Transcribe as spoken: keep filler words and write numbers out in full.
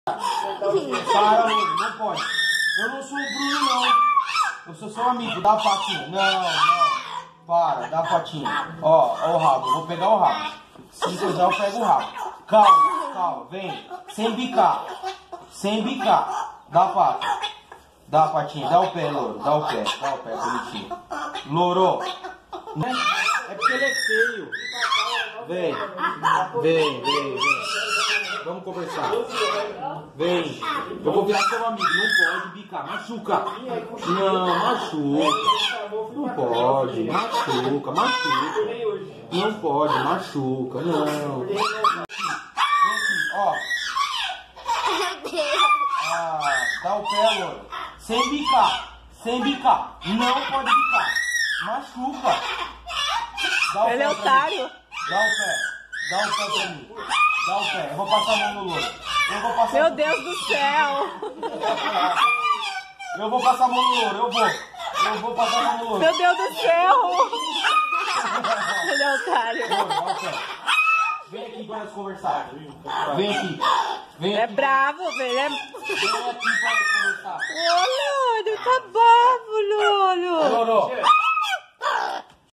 Para, Louro, não pode. Eu não sou o Bruno, não. Eu sou seu amigo, dá a patinha. Não, não. Para, dá a patinha. Ó, ó o rabo, eu vou pegar o rabo. Se coisar, eu pego o rabo. Calma, calma, vem. Sem bicar. Sem bicar. Dá a pata. Dá a patinha, dá o pé, Louro. Dá o pé, dá o pé, bonitinho. Louro. É porque ele é feio. Vem, vem, vem, vem. Vamos conversar. Vem. Eu vou virar seu amigo. Não pode bicar. Machuca. Não, machuca. Não pode. Machuca, machuca. Não pode, machuca. Não. Vem aqui, ó. Ah, dá o pé, Louro. Sem bicar. Sem bicar. Não pode bicar. Machuca. Dá o Ele pé é otário. Dá o pé. Dá o pé pra mim. Dá o pé. Eu vou passar a mão no Louro. Eu vou passar. Meu Deus do céu. Eu vou passar a mão no Louro. Eu vou. Eu vou passar a mão no Louro. Meu Deus do céu. Ele é otário. Louro, dá o pé. Vem aqui para nós conversar. Vem aqui. Vem É aqui. bravo, velho. É... Vem aqui para